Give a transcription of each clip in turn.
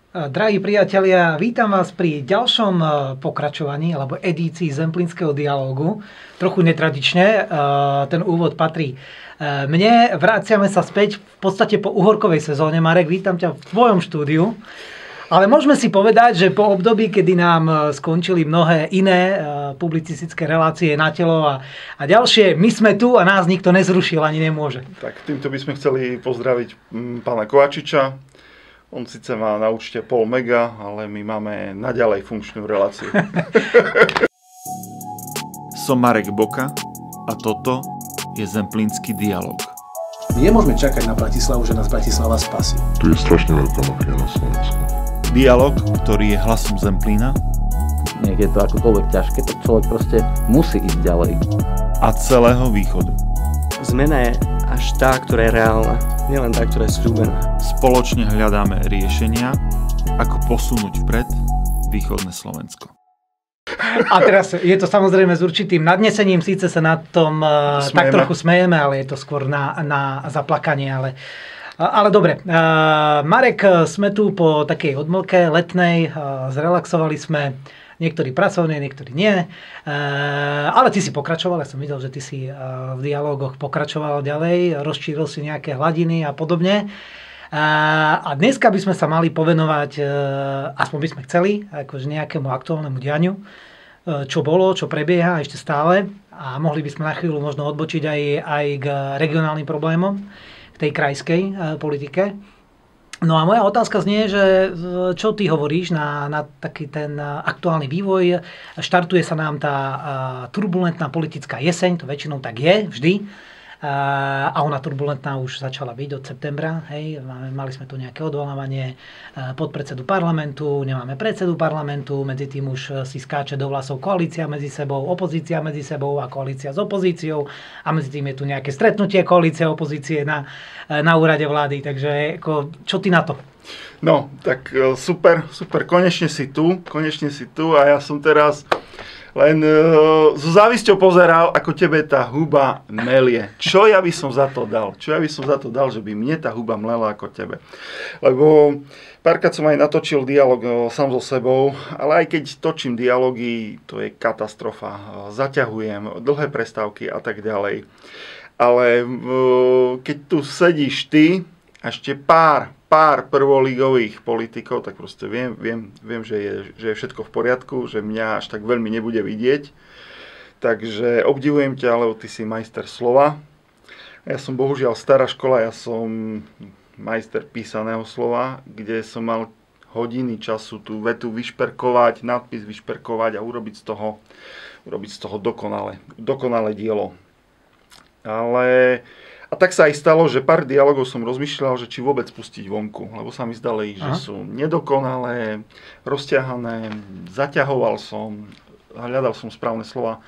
Drahí priatelia, vítam vás pri ďalšom pokračovaní alebo edícii Zemplínskeho dialógu. Trochu netradične, ten úvod patrí mne. Vraciame sa späť v podstate po uhorkovej sezóne. Marek, vítam ťa v tvojom štúdiu. Ale môžeme si povedať, že po období, kedy nám skončili mnohé iné publicistické relácie na telo a ďalšie, my sme tu a nás nikto nezrušil ani nemôže. Tak týmto by sme chceli pozdraviť pána Kovačiča. On síce má na účte 0,5 mega, ale my máme naďalej funkčnú reláciu. Som Marek Boka a toto je Zemplínsky dialóg. My nemôžeme čakať na Bratislavu, že nás Bratislava spasí. Tu je strašne veľká mafia na Slovensku. Dialóg, ktorý je hlasom Zemplína. Nech je to akokoľvek ťažké, tak človek proste musí ísť ďalej. A celého východu. Zmena je až tá, ktorá je reálna, nielen tá, ktorá je sľúbená. Spoločne hľadáme riešenia, ako posunúť vpred východné Slovensko. A teraz je to samozrejme s určitým nadnesením, síce sa na tom tak trochu smejeme, ale je to skôr na zaplakanie, ale dobre. Marek, sme tu po takej odmlke letnej, zrelaxovali sme, niektorí pracovne, niektorí nie, ale ty si pokračoval, ja som videl, že ty si v dialógoch pokračoval ďalej, rozšíril si nejaké hladiny a podobne. A dneska by sme sa mali povenovať, aspoň by sme chceli, akože nejakému aktuálnemu dianiu, čo bolo, čo prebieha ešte stále, a mohli by sme na chvíľu možno odbočiť aj k regionálnym problémom v tej krajskej politike. No a moja otázka znie, že čo ty hovoríš na taký ten aktuálny vývoj. Štartuje sa nám tá turbulentná politická jeseň, to väčšinou tak je vždy. A ona turbulentná už začala byť od septembra. Hej. Mali sme tu nejaké odvolávanie podpredsedu parlamentu, nemáme predsedu parlamentu, medzi tým už si skáče do vlasov koalícia medzi sebou, opozícia medzi sebou a koalícia s opozíciou, a medzi tým je tu nejaké stretnutie koalície a opozície na úrade vlády. Takže čo ty na to? No, tak super, konečne si tu a ja som teraz len so závisťou pozeral, ako tebe tá huba melie. Čo ja by som za to dal? Že by mne tá huba mlela ako tebe? Lebo párkrát som aj natočil dialog sám so sebou, ale aj keď točím dialógy, to je katastrofa. Zaťahujem, dlhé prestávky a tak ďalej. Ale keď tu sedíš ty a ešte pár prvoligových politikov, tak proste viem, že je všetko v poriadku, že mňa až tak veľmi nebude vidieť. Takže obdivujem ťa, lebo ty si majster slova. Ja som bohužiaľ stará škola, ja som majster písaného slova, kde som mal hodiny času tú vetu vyšperkovať, nadpis vyšperkovať a urobiť z toho dokonalé dielo. A tak sa aj stalo, že pár dialogov som rozmýšľal, že či vôbec pustiť vonku, lebo sa mi zdali, že sú nedokonalé, rozťahané, zaťahoval som, hľadal som správne slova.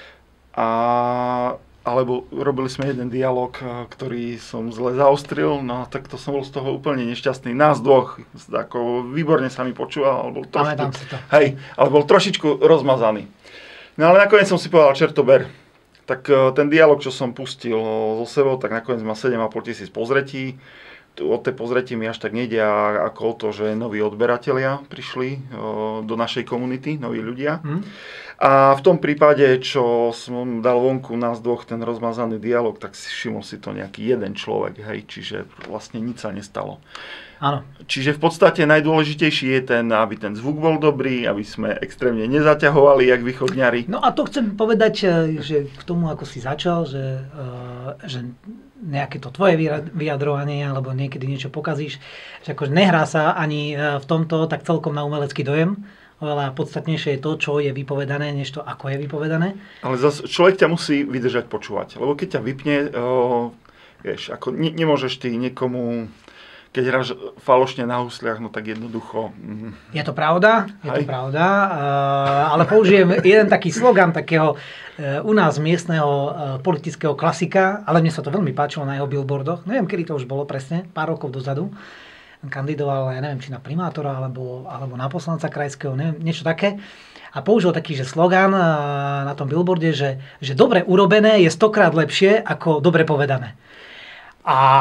Alebo robili sme jeden dialog, ktorý som zle zaostril, no tak to som bol z toho úplne nešťastný. Nás dvoch, ako výborne sa mi počúval, ale bol trošičku rozmazaný. No ale nakoniec som si povedal, čertober. Tak ten dialog, čo som pustil so sebou, tak nakoniec má 7,5 tisíc pozretí. Od tej pozretí mi až tak nejde ako o to, že noví odberatelia prišli do našej komunity, noví ľudia. A v tom prípade, čo som dal vonku nás dvoch ten rozmazaný dialog, tak všimol si to nejaký jeden človek, hej, čiže vlastne nič sa nestalo. Áno. Čiže v podstate najdôležitejší je aby ten zvuk bol dobrý, aby sme extrémne nezaťahovali, jak východňari. No a to chcem povedať, že k tomu, ako si začal, že nejaké to tvoje vyjadrovanie, alebo niekedy niečo pokazíš, že akože nehrá sa ani v tomto tak celkom na umelecký dojem. Oveľa podstatnejšie je to, čo je vypovedané, než to, ako je vypovedané. Ale zase človek ťa musí vydržať počúvať, lebo keď ťa vypne, vieš, ako nemôžeš ty niekomu, keď hráš falošne na husliach, no tak jednoducho. Je to pravda, ale použijem jeden taký slogan takého u nás miestneho politického klasika, ale mne sa to veľmi páčilo na jeho billboardoch. Neviem, kedy to už bolo presne, pár rokov dozadu. Kandidoval, ja neviem, či na primátora, alebo na poslanca krajského, neviem, niečo také. A použil taký, že slogán na tom billboarde, že dobre urobené je 100-krát lepšie ako dobre povedané. A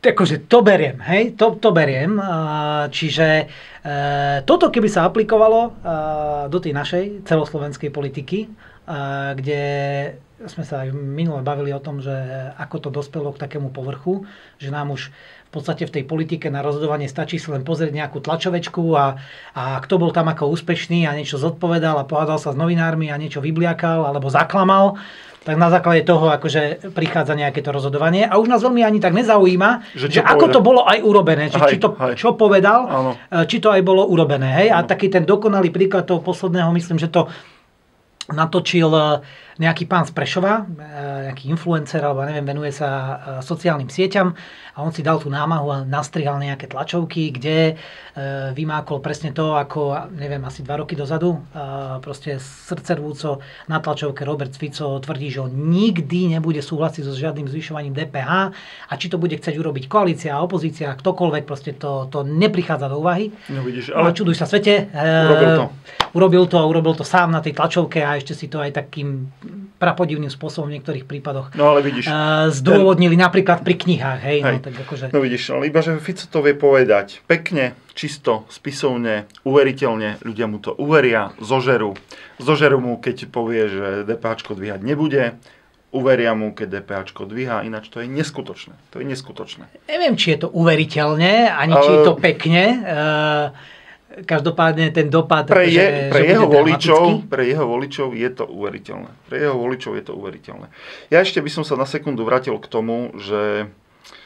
akože to beriem, hej, to beriem. Čiže toto keby sa aplikovalo do tej našej celoslovenskej politiky, kde sme sa aj minule bavili o tom, že ako to dospelo k takému povrchu, že nám už v podstate v tej politike na rozhodovanie stačí si len pozrieť nejakú tlačovečku a kto bol tam ako úspešný a niečo zodpovedal a pohádal sa s novinármi a niečo vybliakal alebo zaklamal, tak na základe toho akože prichádza nejaké to rozhodovanie a už nás veľmi ani tak nezaujíma, že ako to bolo aj urobené, čo povedal, či to aj bolo urobené. Hej? A taký ten dokonalý príklad toho posledného, myslím, že to natočil nejaký pán z Prešova, nejaký influencer, alebo neviem, venuje sa sociálnym sieťam a on si dal tú námahu a nastrihal nejaké tlačovky, kde vymákol presne to, ako, neviem, asi 2 roky dozadu, proste srdcervúco na tlačovke Robert Fico tvrdí, že on nikdy nebude súhlasiť so žiadnym zvyšovaním DPH a či to bude chcieť urobiť koalícia, opozícia, ktokoľvek, proste to neprichádza do úvahy. No vidíš, ale čuduj sa svete. Urobil to sám na tej tlačovke a ešte si to aj takým prapodivným spôsobom v niektorých prípadoch no, ale vidíš, zdôvodnili napríklad pri knihách. Hej. No, tak akože... no vidíš, ale iba, že Fico to vie povedať pekne, čisto, spisovne, uveriteľne, ľudia mu to uveria, zožerú mu, keď povie, že DPHčko dvíhať nebude, uveria mu, keď DPHčko dvíha, ináč to je neskutočné. Neviem, či je to uveriteľne, ani či je to pekne. Každopádne ten dopad pre jeho voličov je to uveriteľné. Ja ešte by som sa na sekundu vrátil k tomu, že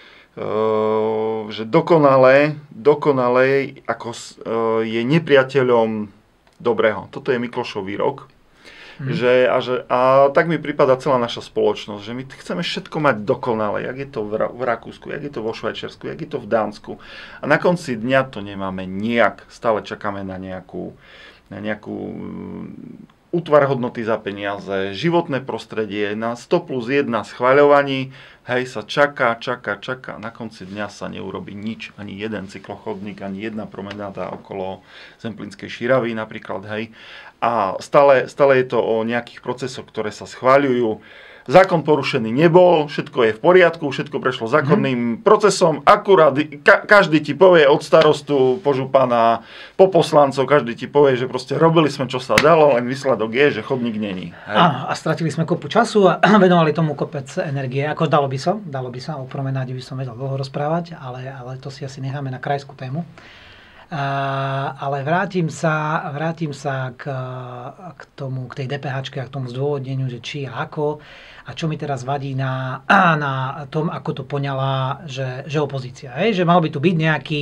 dokonale ako je nepriateľom dobrého. Toto je Miklošov výrok. A tak mi prípada celá naša spoločnosť, že my chceme všetko mať dokonale, jak je to v Rakúsku, jak je to vo Švajčiarsku, jak je to v Dánsku. A na konci dňa to nemáme nijak. Stále čakáme na nejakú útvar hodnoty za peniaze, životné prostredie, na 100+1 schvaľovaní, hej, sa čaká. Na konci dňa sa neurobí nič, ani jeden cyklochodník, ani jedna promenáda okolo Zemplínskej Širavy napríklad, hej. A stále je to o nejakých procesoch, ktoré sa schvaľujú. Zákon porušený nebol, všetko je v poriadku, všetko prešlo zákonným procesom. Akurát každý ti povie od starostu po župana, po poslancov, každý ti povie, že proste robili sme, čo sa dalo, len výsledok je, že chodník není. A stratili sme kopu času a venovali tomu kopec energie. Ako dalo by sa, o promenáde by som vedel dlho rozprávať, ale to si asi necháme na krajskú tému. Ale vrátim sa k tej DPH-čke a k tomu zdôvodneniu, že či a ako a čo mi teraz vadí na tom, ako to poňala, že opozícia. Hej? Že mal by tu byť nejaký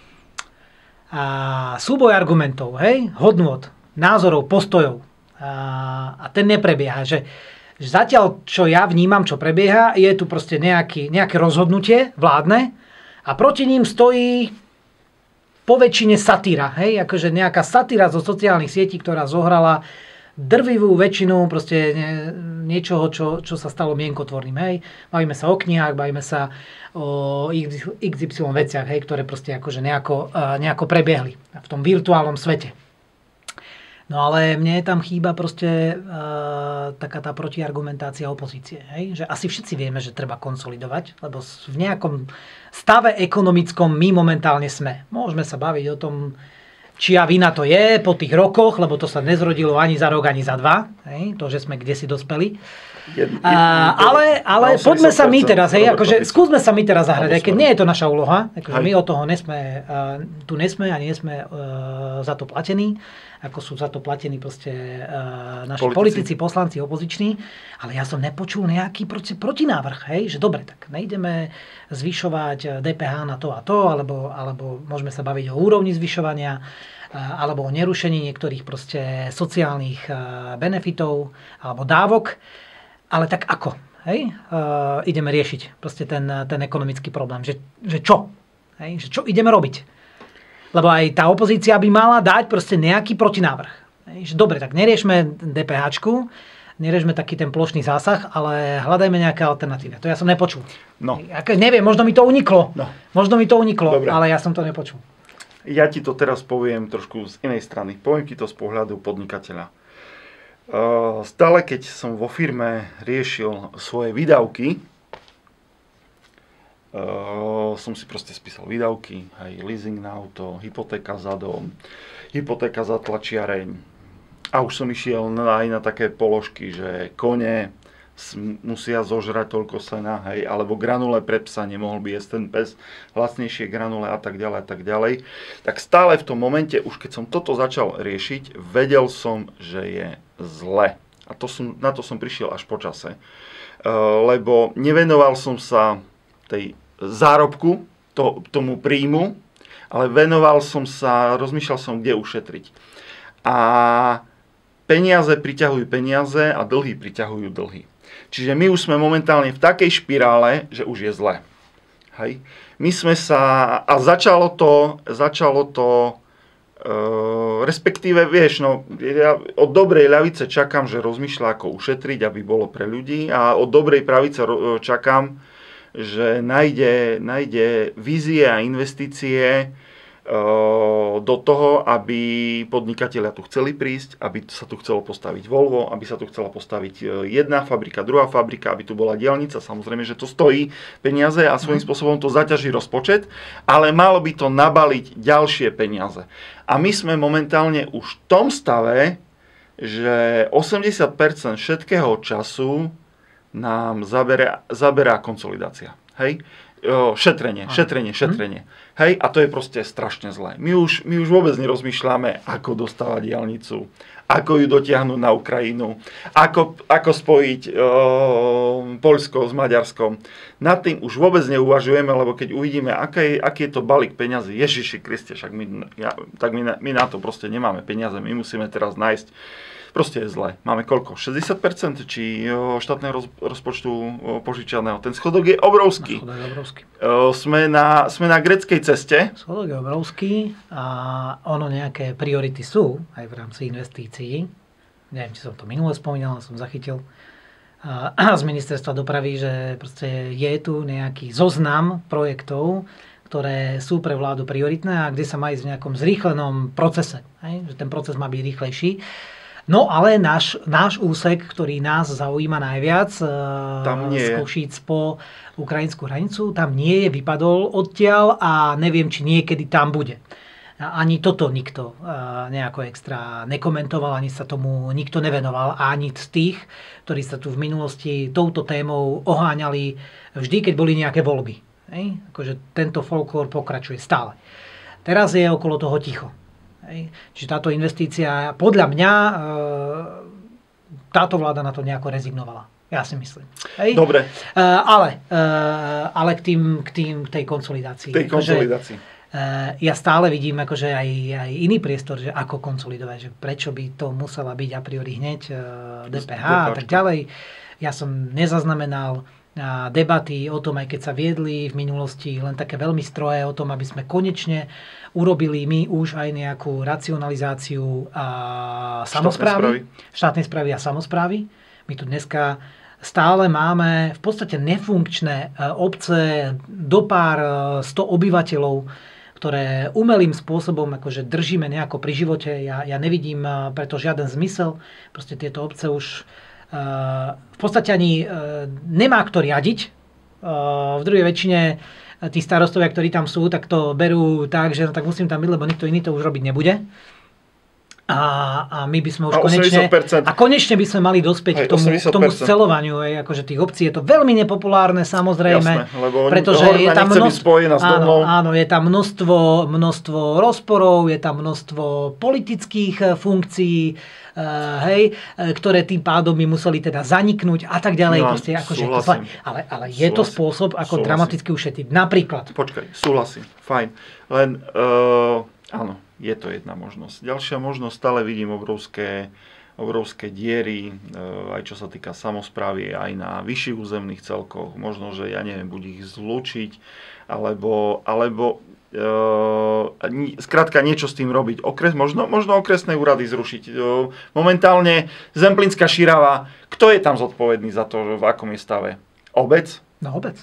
súboj argumentov, hej? Hodnôt, názorov, postojov a ten neprebieha. Že zatiaľ, čo ja vnímam, čo prebieha, je tu proste nejaké rozhodnutie vládne a proti ním stojí po väčšine satíra, hej, akože nejaká satíra zo sociálnych sietí, ktorá zohrala drvivú väčšinu proste niečoho, čo sa stalo mienkotvorným, hej. Bavíme sa o knihách, bavíme sa o XY veciach, hej, ktoré proste akože nejako prebiehli v tom virtuálnom svete. No ale mne tam chýba proste taká tá protiargumentácia opozície. Hej? Že asi všetci vieme, že treba konsolidovať, lebo v nejakom stave ekonomickom my momentálne sme. Môžeme sa baviť o tom, čia vina to je po tých rokoch, lebo to sa nezrodilo ani za rok, ani za 2. Hej? To, že sme kdesi dospeli. Ale poďme sa my teraz, hej, akože skúsme sa my teraz zahrať, aj keď nie je to naša úloha, akože my od toho nesme ani nesme za to platení, ako sú za to platení proste naši politici, poslanci, opoziční, ale ja som nepočul nejaký protinávrh, hej, že dobre, tak nejdeme zvyšovať DPH na to a to, alebo môžeme sa baviť o úrovni zvyšovania, alebo o nerušení niektorých proste sociálnych benefitov alebo dávok. Ale tak ako? Hej? Ideme riešiť proste ten ekonomický problém. Že čo? Hej? Že čo ideme robiť? Lebo aj tá opozícia by mala dať proste nejaký protinávrh. Hej? Že dobre, tak neriešme DPHčku, neriešme taký ten plošný zásah, ale hľadajme nejaké alternatívy. To ja som nepočul. No. Neviem, možno mi to uniklo. No. Dobre. Ale ja som to nepočul. Ja ti to teraz poviem trošku z inej strany. Poviem ti to z pohľadu podnikateľa. Stále, keď som vo firme riešil svoje výdavky, som si proste spísal výdavky, aj leasing na auto, hypotéka za dom, hypotéka za tlačiareň. A už som išiel aj na také položky, že kone musia zožrať toľko sena, hej, alebo granule pre psa, nemohol by jesť ten pes, lacnejšie granule a tak ďalej a tak ďalej. Tak stále v tom momente, už keď som toto začal riešiť, vedel som, že je zle. A na to som prišiel až po čase. Lebo nevenoval som sa tej zárobku, tomu príjmu, ale rozmýšľal som, kde ušetriť. A peniaze priťahujú peniaze a dlhy priťahujú dlhy. Čiže my už sme momentálne v takej špirále, že už je zle. Hej. My sme a začalo to, respektíve, vieš, no, ja od dobrej ľavice čakám, že rozmýšľa, ako ušetriť, aby bolo pre ľudí, a od dobrej pravice čakám, že nájde vízie a investície do toho, aby podnikatelia tu chceli prísť, aby sa tu chcelo postaviť Volvo, aby sa tu chcela postaviť jedna fabrika, druhá fabrika, aby tu bola diaľnica. Samozrejme, že to stojí peniaze a svojím spôsobom to zaťaží rozpočet, ale malo by to nabaliť ďalšie peniaze. A my sme momentálne už v tom stave, že 80% všetkého času nám zaberá konsolidácia. Hej? Šetrenie. Hej, a to je proste strašne zlé. My už vôbec nerozmýšľame, ako dostávať diaľnicu, ako ju dotiahnuť na Ukrajinu, ako spojiť Poľsko s Maďarskom. Nad tým už vôbec neuvažujeme, lebo keď uvidíme, aký je to balík peňazí, Ježiši Kriste, však my na to proste nemáme peniaze, my musíme teraz nájsť. Proste je zle. Máme koľko? 60% či štátneho rozpočtu požičaného. Ten schodok je obrovský. Sme na gréckej ceste. Schodok je obrovský a ono nejaké priority sú aj v rámci investícií. Neviem, či som to minule spomínal, som zachytil z ministerstva dopravy, že proste je tu nejaký zoznam projektov, ktoré sú pre vládu prioritné a kde sa má ísť v nejakom zrýchlenom procese. Že ten proces má byť rýchlejší. No ale náš úsek, ktorý nás zaujíma najviac, z Košíc po ukrajinskú hranicu, tam nie je, vypadol odtiaľ a neviem, či niekedy tam bude. Ani toto nikto nejako extra nekomentoval, ani sa tomu nikto nevenoval, ani z tých, ktorí sa tu v minulosti touto témou oháňali vždy, keď boli nejaké voľby. Akože tento folklór pokračuje stále. Teraz je okolo toho ticho. Čiže táto investícia, podľa mňa, táto vláda na to nejako rezignovala. Ja si myslím. Dobre. Ale k tej konsolidácii. Ja stále vidím akože aj iný priestor, že ako konsolidovať, že prečo by to musela byť a priori hneď DPH a tak ďalej. Ja som nezaznamenal debaty o tom, aj keď sa viedli v minulosti len také veľmi strohé o tom, aby sme konečne urobili my už aj nejakú racionalizáciu štátnej správy a samosprávy. My tu dneska stále máme v podstate nefunkčné obce do pár 100 obyvateľov, ktoré umelým spôsobom akože držíme nejako pri živote. Ja nevidím preto žiaden zmysel. Proste tieto obce už v podstate ani nemá kto riadiť. V druhej väčšine tí starostovia, ktorí tam sú, tak to berú tak, že tak musím tam byť, lebo nikto iný to už robiť nebude. A my by sme už konečne by sme mali dospieť k tomu scelovaniu. Akože tých obcí je to veľmi nepopulárne, samozrejme. Jasné, pretože je tam je tam množstvo rozporov, je tam množstvo politických funkcií, ktoré tým pádom by museli teda zaniknúť a tak ďalej. Ale je to spôsob, ako dramaticky ušetriť. Napríklad. Počkaj, súhlasím, fajn. Len, áno, je to jedna možnosť. Ďalšia možnosť, stále vidím obrovské diery, aj čo sa týka samosprávy, aj na vyšších územných celkoch. Možno, že ja neviem, buď ich zlúčiť, alebo skrátka niečo s tým robiť. Možno okresné úrady zrušiť. Momentálne Zemplínska Širava, kto je tam zodpovedný za to, v akom je stave? Obec? No obec.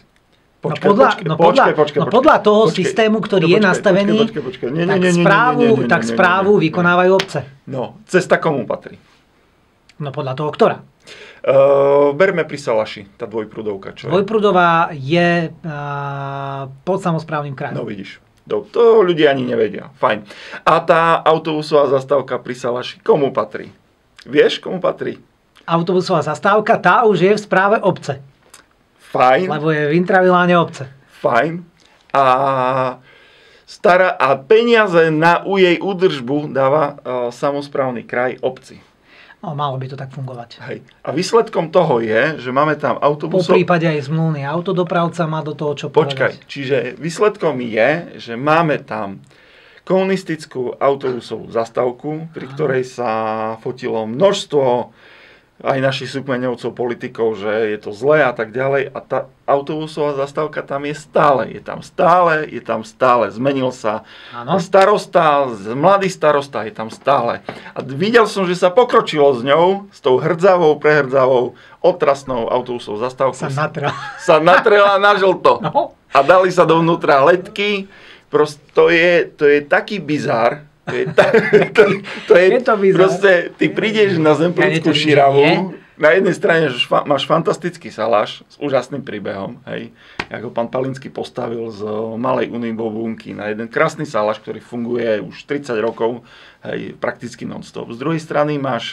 Podľa toho systému, ktorý je nastavený, tak správu vykonávajú obce. No, cesta komu patrí? No podľa toho, ktorá? Berme pri Salaši, tá dvojprúdovka, čo je? Dvojprúdová je pod samosprávnym krajom. No vidíš, to ľudia ani nevedia. Fajn. A tá autobusová zastávka pri Salaši, komu patrí? Vieš, komu patrí? Autobusová zastávka, tá už je v správe obce. Fajn. Lebo je v intraviláne obce. Fajn. A peniaze na jej údržbu dáva samosprávny kraj obci. No, malo by to tak fungovať. Hej. A výsledkom toho je, že máme tam autobusov... Po prípade aj zmluvný autodopravca má do toho čo Počkaj, povedať. čiže výsledkom je, že máme tam komunistickú autobusovú zastávku, pri ktorej sa fotilo množstvo aj našich súkmeňovcov, politikov, že je to zlé a tak ďalej. A tá autobusová zastávka tam je stále. Je tam stále. Zmenil sa starosta, mladý starosta je tam stále. A videl som, že sa pokročilo s ňou, s tou hrdzavou, prehrdzavou, otrasnou autobusovou zastávkou. Sa natrela na žlto. No. A dali sa dovnútra letky. Proste to je taký bizár. To je to proste, ty prídeš na Zemplínskú Širavu, na jednej strane máš fantastický saláš s úžasným príbehom, hej, ako pán Palinský postavil z malej unibobunky na jeden krásny saláš, ktorý funguje už 30 rokov, hej, prakticky non-stop. Z druhej strany máš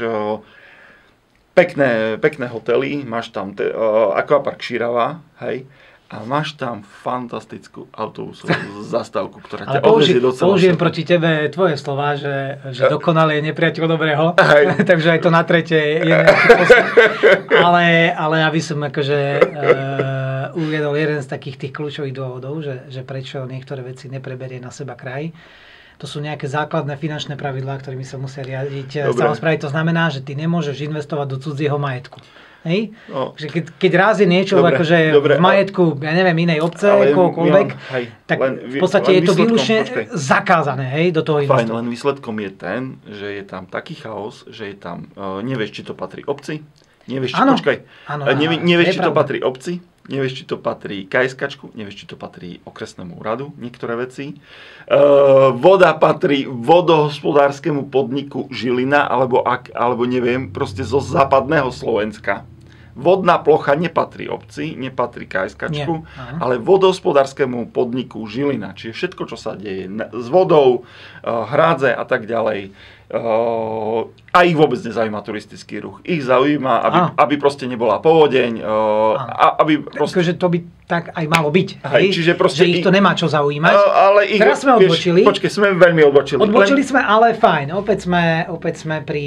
pekné hotely, máš tam Aquapark Širava, hej, a máš tam fantastickú autobusovú zastávku, ktorá ťa odvezie do celého. Použijem proti tebe tvoje slova, že dokonalý je nepriateľ dobrého. Takže aj to na tretie je nejaký posun. Ale aby som akože uviedol jeden z takých tých kľúčových dôvodov, že prečo niektoré veci nepreberie na seba kraj. To sú nejaké základné finančné pravidlá, ktorými sa musia riadiť samosprávy. To znamená, že ty nemôžeš investovať do cudzieho majetku. Hej? No. Keď raz je niečo v majetku, ja neviem, inej obce, kohokoľvek, tak v podstate je to výlučne zakázané, hej, do toho investovať. Fajn, len výsledkom je ten, že je tam taký chaos, že je tam, nevieš, či to patrí obci, nevieš, či to patrí obci, nevieš, či to patrí KSKčku, nevieš, či to patrí okresnému úradu, niektoré veci. Voda patrí vodohospodárskemu podniku Žilina, alebo neviem, proste zo západného Slovenska. Vodná plocha nepatrí obci, nepatrí KSKčku, ale vodohospodárskemu podniku Žilina. Čiže všetko, čo sa deje s vodou, hrádze a tak ďalej. A ich vôbec nezaujíma turistický ruch. Ich zaujíma, aby proste nebola povodeň. Takže to by tak aj malo byť. Čiže že ich to nemá čo zaujímať. Teraz sme odbočili. Počkej, sme veľmi odbočili. Odbočili sme, ale fajn. Opäť sme pri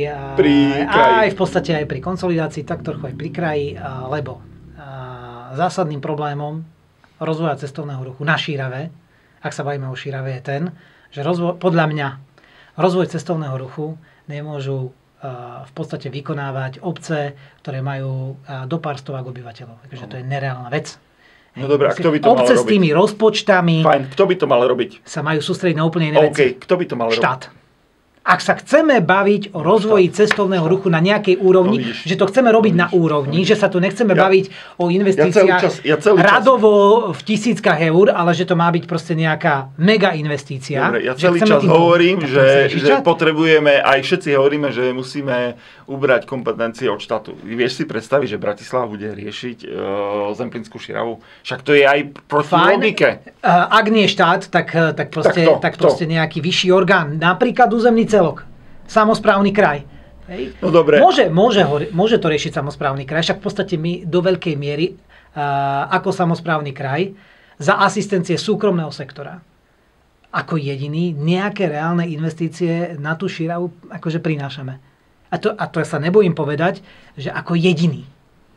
aj v podstate aj pri konsolidácii, tak trochu aj pri kraji, lebo zásadným problémom rozvoja cestovného ruchu na Šírave, ak sa bavíme o Šírave, je ten, že podľa mňa rozvoj cestovného ruchu nemôžu v podstate vykonávať obce, ktoré majú do pár stovák obyvateľov. Takže to je nereálna vec. No dobré, a kto by to mal robiť? Obce s tými rozpočtami... Fajn, kto by to mal robiť? Sa majú sústrediť na úplne iné veci. Kto by to mal robiť? Štát. Ak sa chceme baviť o rozvoji cestovného ruchu na nejakej úrovni, že to chceme robiť na úrovni, že sa tu nechceme baviť o investíciách radovo v tisíckach eur, ale že to má byť proste nejaká mega investícia. Dobre, ja celý čas hovorím, že potrebujeme, aj všetci hovoríme, že musíme ubrať kompetencie od štátu. Vieš si predstaviť, že Bratislava bude riešiť Zemplínskú Širavu? Však to je aj proti logike. Ak nie štát, tak proste nejaký vyšší orgán. Napríklad územný celok. Samosprávny kraj. Hej. No dobre. Môže to riešiť samosprávny kraj, však v podstate my do veľkej miery ako samosprávny kraj za asistencie súkromného sektora ako jediný nejaké reálne investície na tú Širavu akože prinášame. A to sa nebojím povedať, že ako jediný.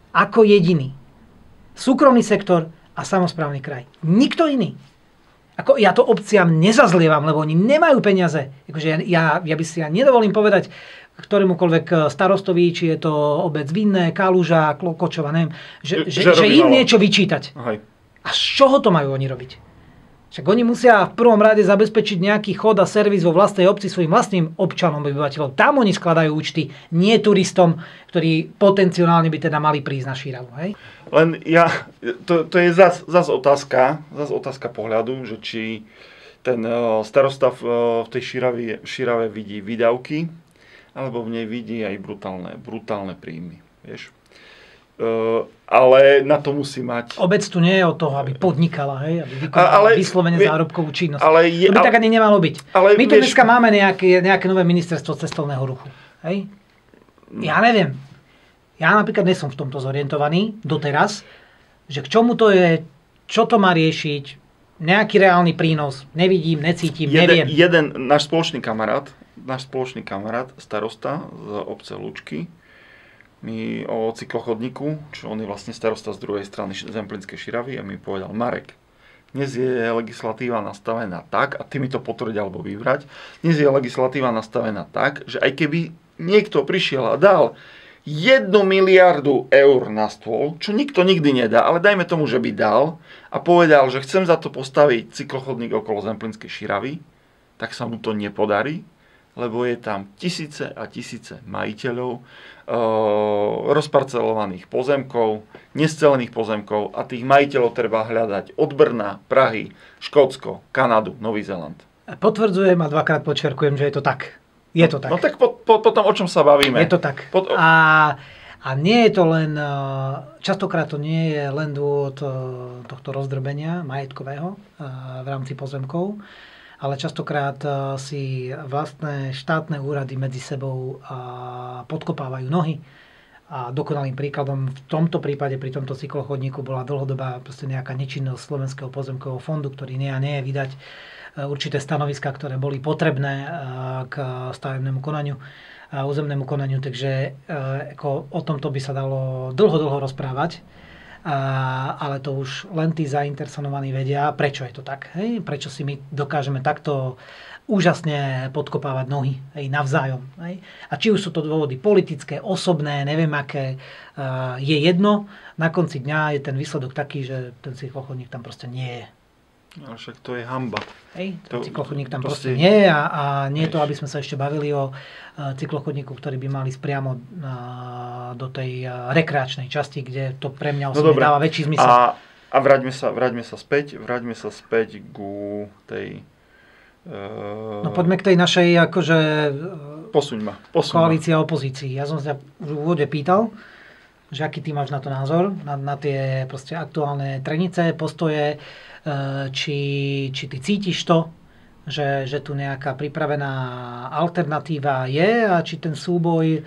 Súkromný sektor a samosprávny kraj. Nikto iný. Ja to obciam nezazlievam, lebo oni nemajú peniaze. Ja by si nedovolím povedať ktorémukoľvek starostovi, či je to obec Vinné, Kaluža, Klokočova, neviem, že im niečo vyčítať. Ahoj. A z čoho to majú oni robiť? Však oni musia v prvom rade zabezpečiť nejaký chod a servis vo vlastnej obci svojim vlastným občanom, obyvateľom. Tam oni skladajú účty, nie turistom, ktorí potenciálne by teda mali prísť na Šíravu. Hej? Len to je zas otázka pohľadu, že či ten starosta v tej Šírave vidí výdavky, alebo v nej vidí aj brutálne príjmy. vieš. Ale na to musí mať... Obec tu nie je od toho, aby podnikala, hej, aby vykonala vyslovene zárobkovú činnosť. To by tak ani nemalo byť. My tu dneska máme nejaké nové ministerstvo cestovného ruchu. Hej? Ja neviem. Ja napríklad nie som v tomto zorientovaný doteraz, že k čomu to je, čo to má riešiť, nejaký reálny prínos, nevidím, necítim, neviem. Náš spoločný kamarát, starosta z obce Lučky, mi o cyklochodníku, čo on je vlastne starosta z druhej strany Zemplínskej Širavy, a mi povedal: Marek, dnes je legislatíva nastavená tak, a ty mi to potvrdiť alebo vyvrať, dnes je legislatíva nastavená tak, že aj keby niekto prišiel a dal 1 miliardu eur na stôl, čo nikto nikdy nedá, ale dajme tomu, že by dal, a povedal, že chcem za to postaviť cyklochodník okolo Zemplínskej Širavy, tak sa mu to nepodarí, lebo je tam tisíce a tisíce majiteľov, rozparcelovaných pozemkov, nescelených pozemkov, a tých majiteľov treba hľadať od Brna, Prahy, Škótsko, Kanadu, Nový Zéland. Potvrdzujem a dvakrát podčiarkujem, že je to tak. Je to tak. No tak potom o čom sa bavíme? Je to tak. A nie je to len, častokrát to nie je len dôvod tohto rozdrbenia majetkového v rámci pozemkov, ale častokrát si vlastné štátne úrady medzi sebou podkopávajú nohy. A dokonalým príkladom v tomto prípade, pri tomto cyklochodníku, bola dlhodobá nejaká nečinnosť Slovenského pozemkového fondu, ktorý nie je vydať určité stanoviská, ktoré boli potrebné k stavebnému konaniu, územnému konaniu. Takže o tomto by sa dalo dlho rozprávať. Ale to už len tí zainteresovaní vedia, prečo je to tak. Hej? Prečo si my dokážeme takto úžasne podkopávať nohy, hej, navzájom. Hej? A či už sú to dôvody politické, osobné, neviem aké, je jedno. Na konci dňa je ten výsledok taký, že ten cyklochodník tam proste nie je. Ale však to je hanba. Hej, ten cyklochodník tam proste nie je, a nie je to, aby sme sa ešte bavili o cyklochodníku, ktorý by mali ísť priamo do tej rekreačnej časti, kde to pre mňa osobne dáva väčší zmysel. A vráťme sa späť ku tej... No poďme k tej našej akože... Posuň ma. Koalícia a opozícii. Ja som sa už v úvode pýtal, že aký ty máš na to názor, na tie proste aktuálne trenice, postoje, či ty cítiš to, že tu nejaká pripravená alternatíva je, a či ten súboj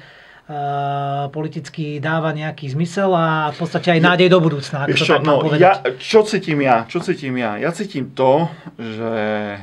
politicky dáva nejaký zmysel a v podstate aj nádej do budúcna. Čo cítim ja? Ja cítim to, že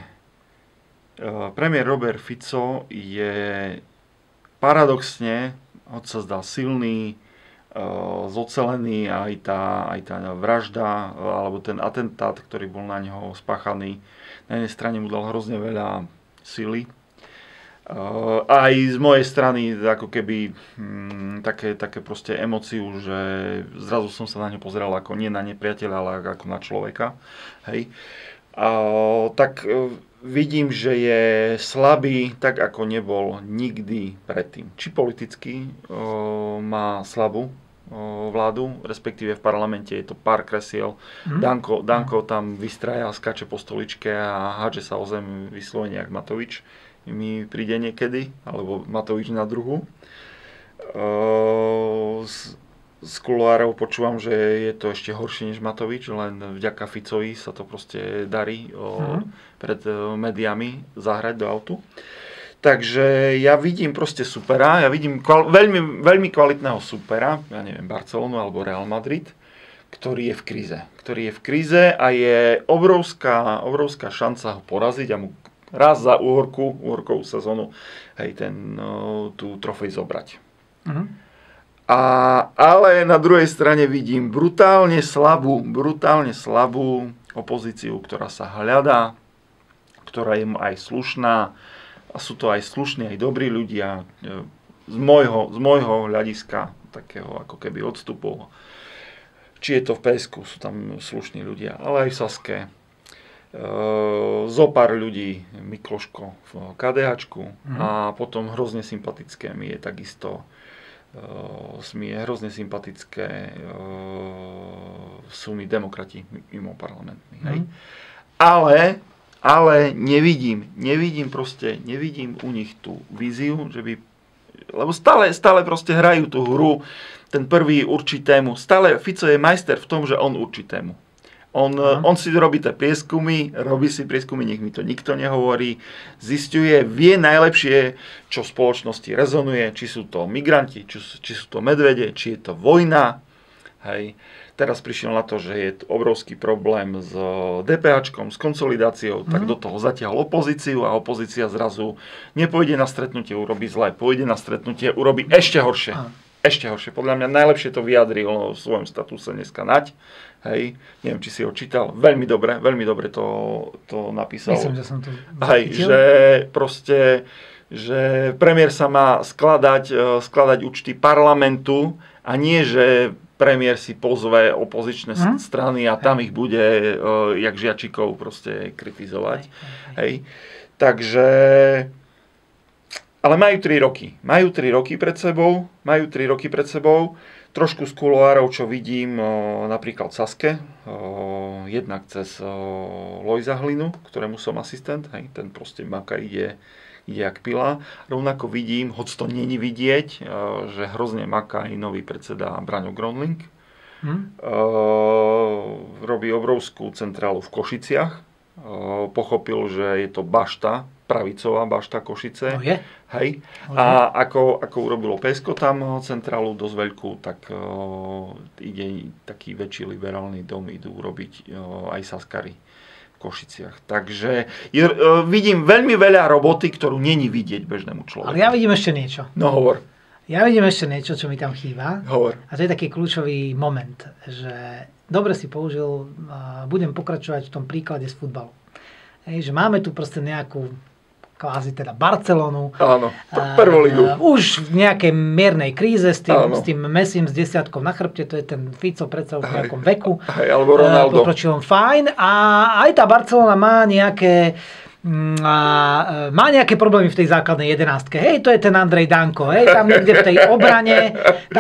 premiér Robert Fico je paradoxne, hoď sa zdá silný, zocelený, aj tá vražda alebo ten atentát, ktorý bol na neho spáchaný, na jednej strane mu dal hrozne veľa sily. Aj z mojej strany ako keby také proste emóciu, že zrazu som sa na ňo pozeral ako nie na nepriateľa, ale ako na človeka. Hej. Tak vidím, že je slabý tak, ako nebol nikdy predtým. Či politicky má slabú vládu, respektíve v parlamente je to pár kresiel. Danko tam vystraja, skáče po stoličke a hádže sa o zem vyslovene jak Matovič. Mi príde niekedy, alebo Matovič na druhu. Z kuloárov počúvam, že je to ešte horšie než Matovič, len vďaka Ficovi sa to proste darí pred médiami zahrať do autu. Takže ja vidím proste supera, ja vidím veľmi, veľmi kvalitného supera, ja neviem, Barcelonu alebo Real Madrid, ktorý je v kríze a je obrovská šanca ho poraziť a mu raz za úhorkovú sezónu tú trofej zobrať. Ale na druhej strane vidím brutálne slabú opozíciu, ktorá sa hľadá, ktorá je aj slušná, a sú to aj slušní, aj dobrí ľudia z môjho hľadiska, takého ako keby odstupu. Či je to v PSK, sú tam slušní ľudia, ale aj v Saske. Zopár ľudí, Mikloško v KDHčku a potom hrozne sympatické mi je takisto hrozne sympatické sú mi demokrati mimo parlamentní. Hej? Ale nevidím u nich tú víziu, že by lebo stále proste hrajú tú hru, ten prvý určí tému. Stále Fico je majster v tom, že on určí tému. On si robí tie prieskumy, nech mi to nikto nehovorí, zisťuje, vie najlepšie, čo v spoločnosti rezonuje, či sú to migranti, či sú to medvede, či je to vojna. Hej. Teraz prišiel na to, že je obrovský problém s DPHčkom, s konsolidáciou, tak do toho zatiaľ opozíciu a opozícia zrazu nepôjde na stretnutie, urobí zle, pôjde na stretnutie, urobí ešte horšie. Ešte horšie. Podľa mňa najlepšie to vyjadril v svojom statuse dneska Naď. Hej, neviem, či si ho čítal. Veľmi dobre to napísal. Myslím, že som to hej, že proste, že premiér sa má skladať účty parlamentu a nie, že premiér si pozve opozičné strany a tam ich bude jak žiačikov proste kritizovať. Hej. Takže ale majú 3 roky. Majú 3 roky pred sebou. Trošku z kuloárov, čo vidím napríklad v Saske, jednak cez Lojza Hlinu, ktorému som asistent, hej, ten proste maka ide jak pila. Rovnako vidím, hoď to není vidieť, že hrozne maká aj nový predseda Braňo Gronling. Robí obrovskú centrálu v Košiciach. Pochopil, že je to bašta, pravicová bašta Košice. No je. Hej. A ako urobilo PSK tam centrálu dosť veľkú, tak ide taký väčší liberálny dom, idú urobiť aj Saskari v Košiciach. Takže vidím veľmi veľa roboty, ktorú není vidieť bežnému človeku. Ale ja vidím ešte niečo. No hovor. Ja vidím ešte niečo, čo mi tam chýba. Hovor. A to je taký kľúčový moment, že dobre si použil, budem pokračovať v tom príklade z futbalu. Hej, že máme tu proste nejakú kvázi teda Barcelonu. Áno, prvoligu. Už v nejakej miernej kríze s tým Messim s 10 na chrbte, to je ten Fico predsa v nejakom veku. Alebo Ronaldo. Pokročilom fajn. A aj tá Barcelona má nejaké problémy v tej základnej 11. Hej, to je ten Andrej Danko. Hej, tam niekde v tej obrane,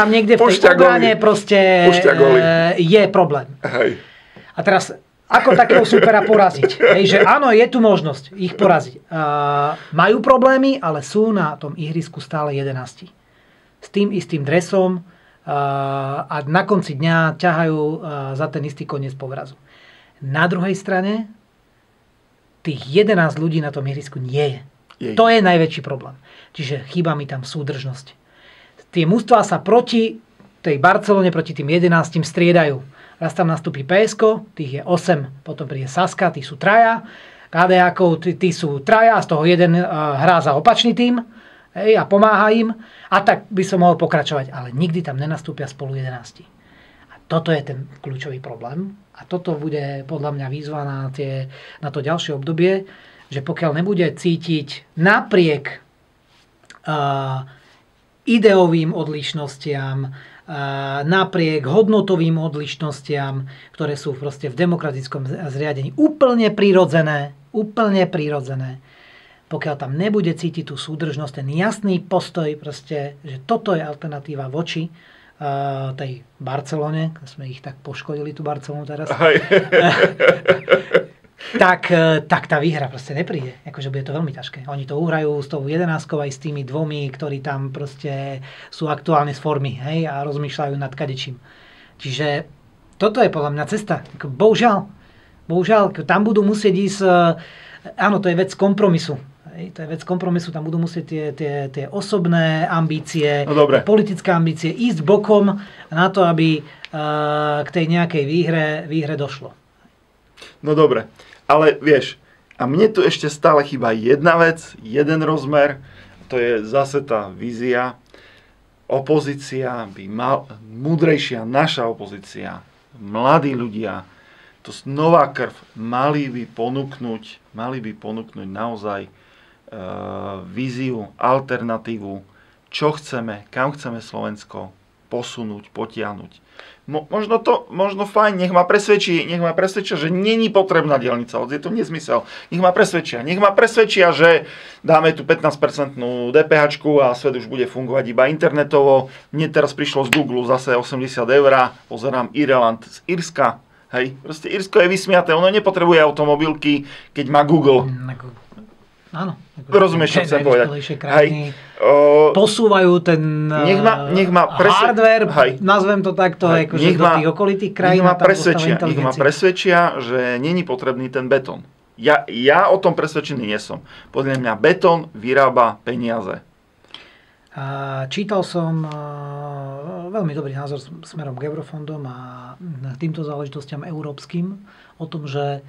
proste je problém. Hej. A teraz ako takého supera poraziť? Hej, že áno, je tu možnosť ich poraziť. Majú problémy, ale sú na tom ihrisku stále 11. S tým istým dresom a na konci dňa ťahajú za ten istý koniec povrazu. Na druhej strane tých 11 ľudí na tom ihrisku nie je. To je najväčší problém. Čiže chýba mi tam súdržnosť. Tie mužstvá sa proti tej Barcelone, proti tým 11 striedajú. Raz tam nastúpi PSK, tých je 8, potom príde Saska, tí sú 3, KDA-kov, tí sú 3, a z toho jeden hrá za opačný tým, hej, a pomáha im. A tak by som mohol pokračovať, ale nikdy tam nenastúpia spolu 11. A toto je ten kľúčový problém. A toto bude podľa mňa výzva na to ďalšie obdobie, že pokiaľ nebude cítiť napriek ideovým odlišnostiam, napriek hodnotovým odlišnostiam, ktoré sú proste v demokratickom zriadení úplne prirodzené, pokiaľ tam nebude cítiť tú súdržnosť, ten jasný postoj, proste, že toto je alternatíva voči tej Barcelone, sme ich tak poškodili, tú Barcelonu teraz, tak tá výhra proste nepríde. Akože bude to veľmi ťažké. Oni to uhrajú s tou 11-kou aj s tými dvomi, ktorí tam proste sú aktuálne z formy, hej, a rozmýšľajú nad kadečím. Čiže toto je podľa mňa cesta. Bohužiaľ, tam budú musieť ísť, áno, to je vec kompromisu. Hej, to je vec kompromisu, tam budú musieť tie osobné ambície, politické ambície ísť bokom na to, aby k tej nejakej výhre došlo. No dobre, ale vieš, a mne tu ešte stále chýba jedna vec, jeden rozmer, to je zase tá vízia. Opozícia by múdrejšia, naša opozícia, mladí ľudia, to nová krv, mali by ponúknuť naozaj víziu, alternatívu, čo chceme, kam chceme Slovensko posunúť, potiahnuť. Možno fajn, nech ma presvedčia, že není potrebná diaľnica, je to nezmysel. Nech ma presvedčia, že dáme tu 15% DPH a svet už bude fungovať iba internetovo. Mne teraz prišlo z Google zase 80 €, pozerám Ireland z Írska. Hej, proste Írsko je vysmiaté, ono nepotrebuje automobilky, keď má Google. Áno. Rozumieš, čo chcem povedať. Krajiny posúvajú ten hardware, nazvem to takto, akože do tých okolitých krajín. Nech ma presvedčia, že není potrebný ten betón. Ja o tom presvedčený nie som. Podľa mňa betón vyrába peniaze. Čítal som veľmi dobrý názor smerom k eurofondom a týmto záležitostiam európskym o tom, že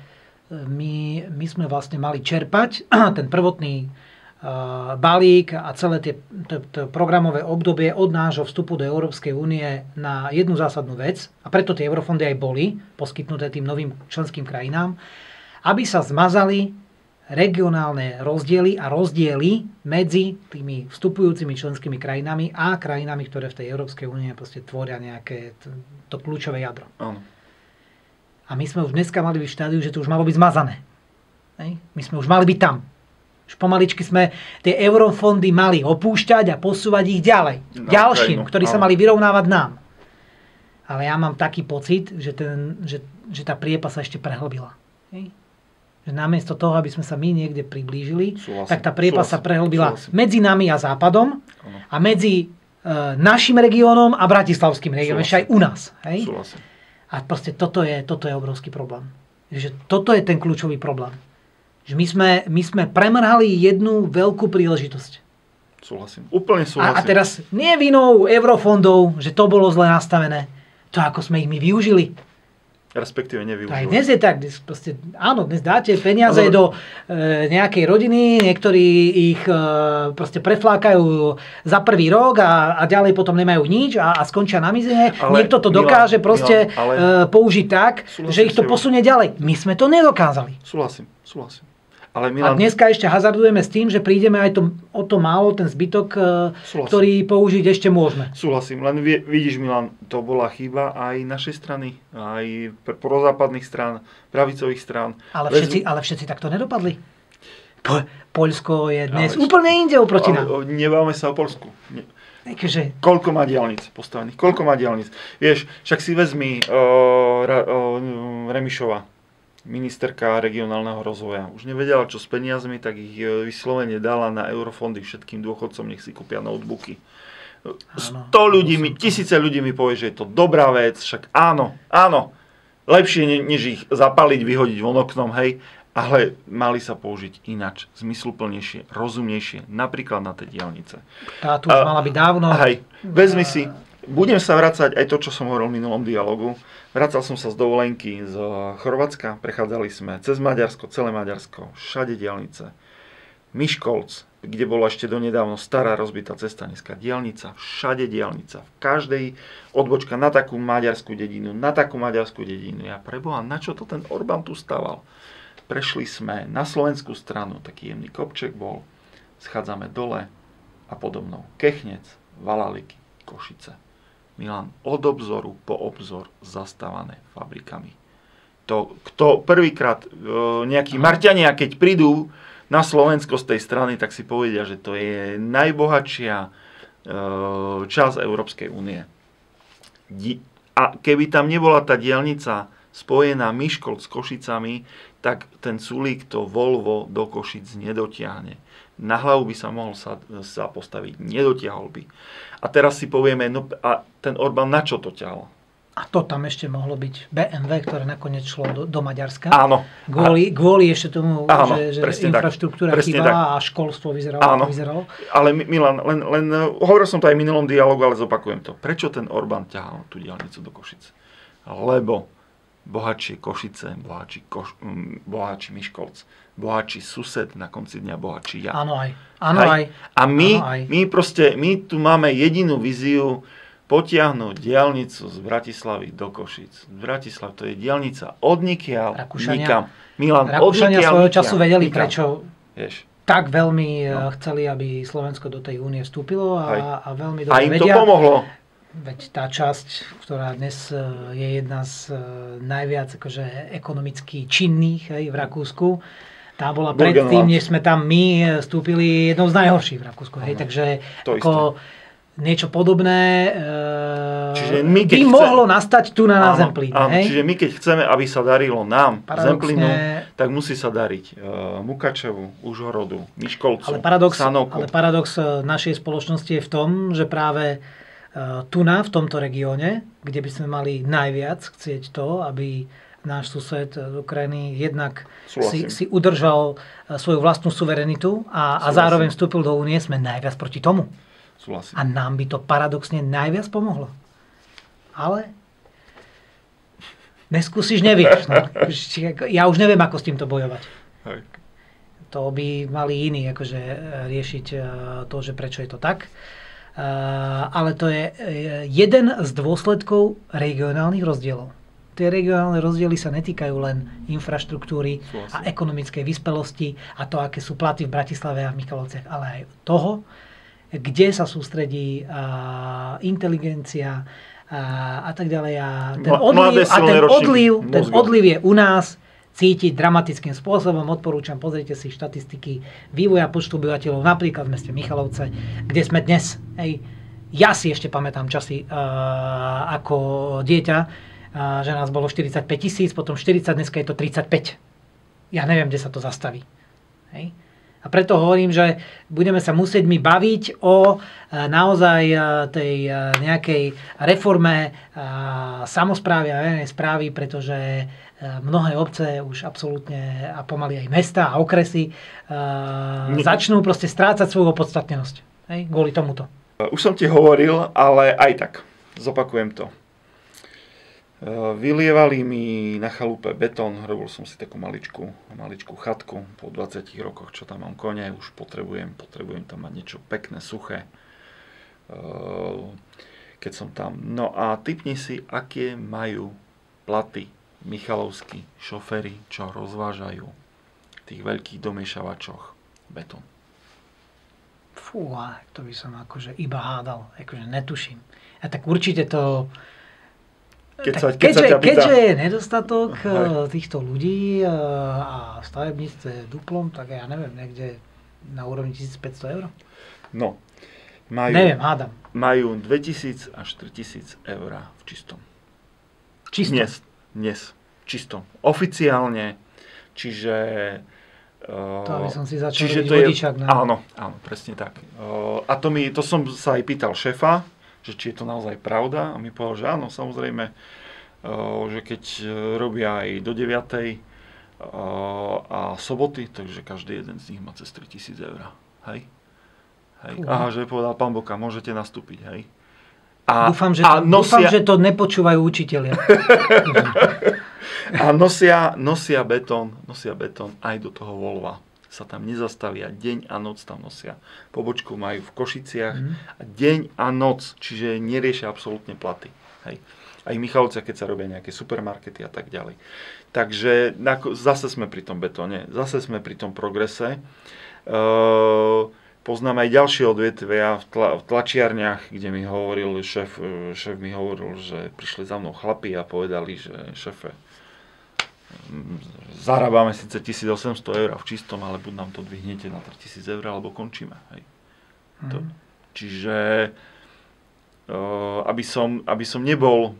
my sme vlastne mali čerpať ten prvotný balík a celé to programové obdobie od nášho vstupu do Európskej únie na jednu zásadnú vec, a preto tie eurofondy aj boli poskytnuté tým novým členským krajinám, aby sa zmazali regionálne rozdiely a rozdiely medzi tými vstupujúcimi členskými krajinami a krajinami, ktoré v tej Európskej únie proste tvoria nejaké to kľúčové jadro. Áno. A my sme už dneska mali byť v štádiu, že to už malo byť zmazané. My sme už mali byť tam. Už pomaličky sme tie eurofondy mali opúšťať a posúvať ich ďalej. Ďalším, ktorí sa mali vyrovnávať nám. Ale ja mám taký pocit, že tá priepa sa ešte prehlbila. Že namiesto toho, aby sme sa my niekde priblížili, tak tá priepa sa prehlbila medzi nami a Západom a medzi našim regiónom a bratislavským regiónom, ešte aj u nás. Hej? A proste toto je obrovský problém. Že toto je ten kľúčový problém. Že my sme premrhali jednu veľkú príležitosť. Súhlasím. Úplne súhlasím. A teraz nie vinou eurofondov, že to bolo zle nastavené. To, ako sme ich my využili. Respektíve nevyužili. Aj dnes je tak. Dnes dáte peniaze do nejakej rodiny, niektorí ich proste preflákajú za prvý rok a ďalej potom nemajú nič a skončia na mizine. Niekto to dokáže použiť tak, že ich to posunie ďalej. My sme to nedokázali. Súhlasím. Ale A dneska ešte hazardujeme s tým, že prídeme aj o to málo, ten zbytok, ktorý použiť ešte môžeme. Súhlasím, len vidíš, Milan, to bola chyba aj našej strany, aj prozápadných strán, pravicových strán. Ale všetci takto nedopadli. Poľsko je dnes úplne inde oproti nám. Nebávame sa o Poľsku. Takže... Koľko má diaľnic postavených? Vieš, však si vezmi Remišová, ministerka regionálneho rozvoja. Už nevedela, čo s peniazmi, tak ich vyslovene dala na eurofondy všetkým dôchodcom, nech si kúpia notebooky. 100 ľudí, tisíce ľudí mi povie, že je to dobrá vec, však áno, lepšie než ich zapaliť, vyhodiť von oknom, hej, ale mali sa použiť inač, zmysluplnejšie, rozumnejšie, napríklad na tie diaľnice. Tá tu už mala byť dávno. Hej, vezmi si, budem sa vracať aj to, čo som hovoril v minulom dialogu. Vracal som sa z dovolenky z Chorvátska, prechádzali sme cez Maďarsko, celé Maďarsko, všade diaľnice. Miškolc, kde bola ešte donedávno stará rozbitá cesta, dneska diaľnica, všade diaľnica, v každej odbočka na takú maďarskú dedinu, Ja preboha, na čo to ten Orbán tu staval? Prešli sme na slovenskú stranu, taký jemný kopček bol, schádzame dole a podobnou. Kechnec, Valaliky, Košice. Milan, od obzoru po obzor zastávané fabrikami. To, kto prvýkrát nejakí Marťania, keď prídu na Slovensko z tej strany, tak si povedia, že to je najbohatšia časť Európskej únie. A keby tam nebola tá diaľnica spojená Miškolc s Košicami, tak ten Sulík to Volvo do Košic nedotiahne. Na hlavu by sa mohol sa postaviť, nedotiahol by. A teraz si povieme, no a ten Orbán na čo to ťahal? A to tam ešte mohlo byť BMW, ktoré nakoniec šlo do Maďarska. Áno. Kvôli ešte tomu, áno, že infraštruktúra chýbala a školstvo vyzeralo, ako vyzeralo. Ale Milan, len hovoril som to aj v minulom dialogu, ale zopakujem to. Prečo ten Orbán ťahal tú diaľnicu do Košic? Lebo bohatšie Košice, bohatší Miškolc, bohatší sused, na konci dňa bohatší ja. Áno aj. A my tu máme jedinú víziu potiahnuť diaľnicu z Bratislavy do Košic. Bratislav to je diaľnica od nikiaľ nikam. Milan, Rakúšania svojho času vedeli, nikam. prečo tak veľmi chceli, aby Slovensko do tej únie vstúpilo a veľmi dobre vedia. A im to pomohlo. Veď tá časť, ktorá dnes je jedna z najviac akože ekonomicky činných v Rakúsku, tá bola predtým, než sme tam my vstúpili, jednou z najhorších v Rakúsku. Takže ako, niečo podobné by mohlo nastať tu na Zemplíne. Áno, čiže my keď chceme, aby sa darilo nám, Zemplínu, tak musí sa dariť Mukačevu, Užhorodu, Miškolcu, Sanoku. Ale paradox našej spoločnosti je v tom, že práve tu v tomto regióne, kde by sme mali najviac chcieť to, aby náš sused z Ukrajiny jednak si udržal svoju vlastnú suverenitu a zároveň vstúpil do únie, sme najviac proti tomu. Súhlasím. A nám by to paradoxne najviac pomohlo. Ale neskúsiš, nevieš. No. Ja už neviem, ako s týmto bojovať. Hej. To by mali iní akože riešiť to, že prečo je to tak. Ale to je jeden z dôsledkov regionálnych rozdielov. Tie regionálne rozdiely sa netýkajú len infraštruktúry a ekonomickej vyspelosti a to, aké sú platy v Bratislave a v Michalovciach, ale aj toho, kde sa sústredí inteligencia a tak ďalej. A ten odliv je u nás cítiť dramatickým spôsobom. Odporúčam, pozrite si štatistiky vývoja počtu obyvateľov napríklad v meste Michalovce, kde sme dnes. Hej, ja si ešte pamätám časy ako dieťa, že nás bolo 45 000, potom 40, dneska je to 35. Ja neviem, kde sa to zastaví. Hej. A preto hovorím, že budeme sa musieť my baviť o naozaj tej nejakej reforme samosprávy a verejnej správy, pretože mnohé obce už absolútne a pomaly aj mesta a okresy začnú proste strácať svoju opodstatnenosť. Hej, kvôli tomuto. Už som ti hovoril, ale aj tak. Zopakujem to. Vylievali mi na chalupe betón, robil som si takú maličkú chatku po 20 rokoch, čo tam mám kone, už potrebujem tam mať niečo pekné, suché, keď som tam. No a tipni si, aké majú platy michalovskí šoféri, čo rozvážajú v tých veľkých domiešavačoch betón. Fúha, to by som akože iba hádal, akože netuším. A tak určite to... Keďže je nedostatok týchto ľudí a stavebníctve duplom, tak ja neviem, niekde na úrovni 1500 eur? No, neviem, hádam. Majú 2000 až 4000 eur v čistom. Čistom? Dnes. Čistom. Oficiálne, čiže... To aby som si začal robiť vodičák. Áno, presne tak. A to som sa aj pýtal šéfa, že či je to naozaj pravda. A mi povedal, že áno, samozrejme, že keď robia aj do 9:00 a soboty, takže každý jeden z nich má cez 3000 eur. Hej? Aha, že povedal pán Boka, môžete nastúpiť, hej? Dúfam, že to nepočúvajú učitelia. A nosia betón aj do toho Volva. Sa tam nezastavia, deň a noc tam nosia. Pobočku majú v Košiciach a deň a noc, čiže neriešia absolútne platy. Hej. Aj v Michalovciach, keď sa robia nejaké supermarkety a tak ďalej. Takže zase sme pri tom betóne, zase sme pri tom progrese. Poznám aj ďalšie odvetvia v tlačiarniach, kde mi hovoril šéf mi hovoril, že prišli za mnou chlapi a povedali, že šéfe, zarábame síce 1800 eur v čistom, ale buď nám to dvihnete na 3000 eur, alebo končíme. Hej. Čiže aby som nebol...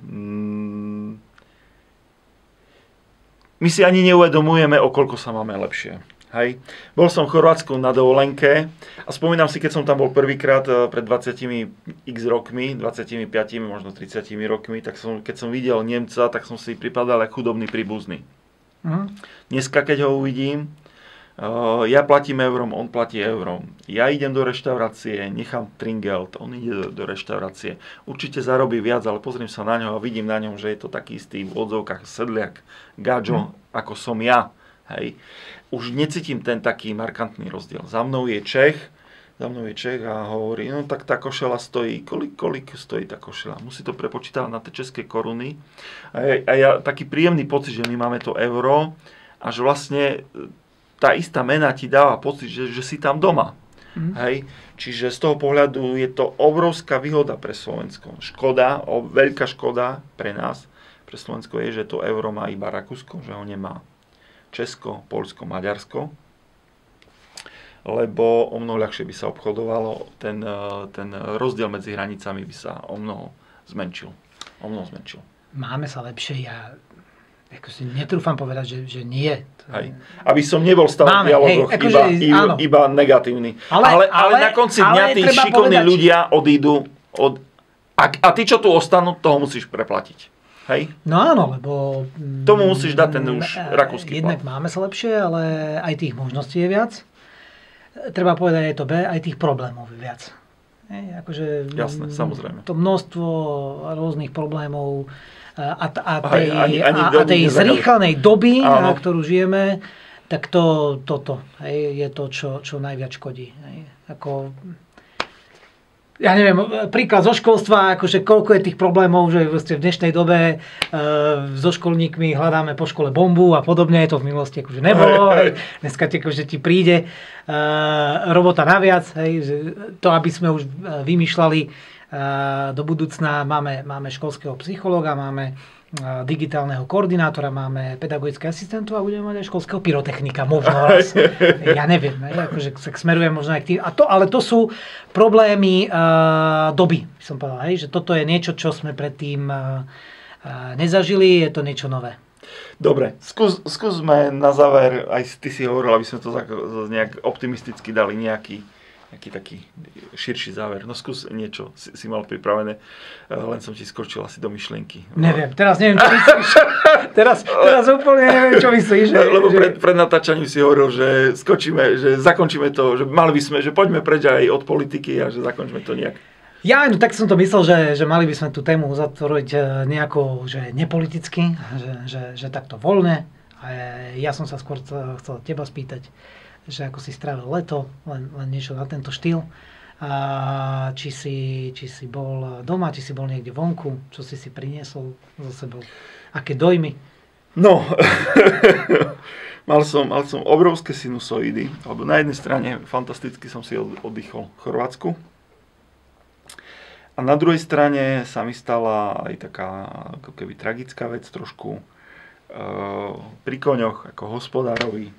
My si ani neuvedomujeme, o koľko sa máme lepšie. Hej. Bol som v Chorvátsku na dovolenke a spomínam si, keď som tam bol prvýkrát pred 20 rokmi, 25, možno 30 rokmi, tak keď som videl Nemca, tak som si pripadal ako chudobný príbuzný. Dneska, keď ho uvidím, ja platím eurom, on platí eurom. Ja idem do reštaurácie, nechám tringelt, on ide do reštaurácie. Určite zarobí viac, ale pozriem sa na ňo a vidím na ňom, že je to taký istý v odzovkách sedliak, gadžo, ako som ja. Hej. Už necítim ten taký markantný rozdiel. Za mnou je Čech a hovorí, no tak tá košela stojí, kolik stojí tá košela? Musí to prepočítať na tie české koruny. A ja taký príjemný pocit, že my máme to euro a že vlastne tá istá mena ti dáva pocit, že si tam doma. Hej? Čiže z toho pohľadu je to obrovská výhoda pre Slovensko. Veľká škoda pre nás, pre Slovensko je, že to euro má iba Rakúsko, že ho nemá Česko, Poľsko, Maďarsko. lebo o mnoho ľahšie by sa obchodovalo, ten rozdiel medzi hranicami by sa o mnoho zmenšil. Máme sa lepšie, ja ako si netrúfam povedať, že nie. Hej. Aby som nebol stále v dialogoch iba negatívny. Ale na konci dňa tí šikovní ľudia odídu a ty, čo tu ostanú, toho musíš preplatiť. Hej? No áno, lebo tomu musíš dať ten už rakúsky jednak plat. Máme sa lepšie, ale aj tých možností je viac. Treba povedať aj to B, aj tých problémov je viac. Hej, akože jasné, samozrejme. To množstvo rôznych problémov a tej zrýchlenej doby, na ktorú žijeme, tak toto je to, čo najviac škodí. Ako, ja neviem, príklad zo školstva, akože koľko je tých problémov, že v dnešnej dobe so školníkmi hľadáme po škole bombu a podobne, to v minulosti akože nebolo. Dneska akože ti príde robota naviac, to aby sme už vymýšľali do budúcna, máme školského psychológa, máme digitálneho koordinátora, máme pedagogického asistentu a budeme mať aj školského pyrotechnika, možno raz. Ja neviem, akože sa smerujem možno aj k tým. Ale to sú problémy doby, by som povedal, že toto je niečo, čo sme predtým nezažili, je to niečo nové. Dobre, skúsme na záver, aj ty si hovoril, aby sme to nejak optimisticky dali nejaký taký širší záver. No skús niečo, si mal pripravené, len som ti skočil asi do myšlienky. Neviem, teraz neviem, čo myslíš. teraz úplne neviem, čo myslíš. Lebo pred natáčaním si hovoril, že zakončíme to, že mali by sme, že poďme preč aj od politiky a že zakončíme to nejak. Ja, no tak som to myslel, že mali by sme tú tému uzatvoriť nejako, že nepoliticky, že takto voľne. A ja som sa skôr chcel teba spýtať, že ako si strávil leto, len niečo na tento štýl. A či si bol doma, či si bol niekde vonku, čo si priniesol so sebou, aké dojmy? No, mal som obrovské sinusoidy, alebo na jednej strane fantasticky som si oddychol v Chorvátsku. A na druhej strane sa mi stala aj taká ako keby tragická vec trošku pri koňoch ako hospodárovi.